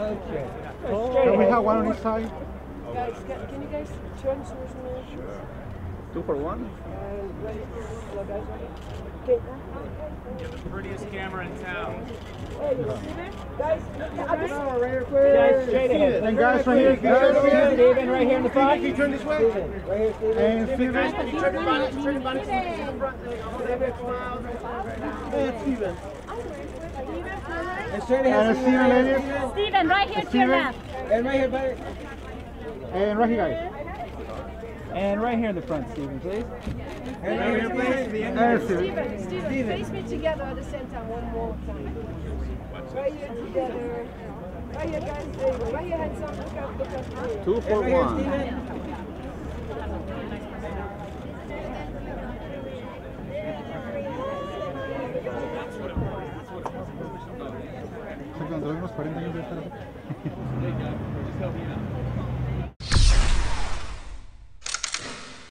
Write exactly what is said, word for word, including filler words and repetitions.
Okay. Can we have one on each side? Guys, can, can you guys turn towards me? Sure. Two for one? Uh, ready? Hello, guys, ready? Okay. You have the prettiest camera in town. Hey, guys, I'm just... Guys, straight ahead. And guys right here. Guys right here. Steven, right here in the front. Can you turn this way? Right here, Steven. And Steven. Can you turn your body, turn your body to the front? Hey, Steven. And straight ahead. And Steven, ladies. Steven, right here to your left. And right here, buddy. And right here, guys. And right here in the front, Steven, please. And right here, please. And Steven. Steven, Steven, face me together at the same time, one more time. Right here together. Right here, guys. There you go. Right here, hands up. Look up, look up. Two for right one. Here, Steven. Se encontró unos cuarenta años de estar.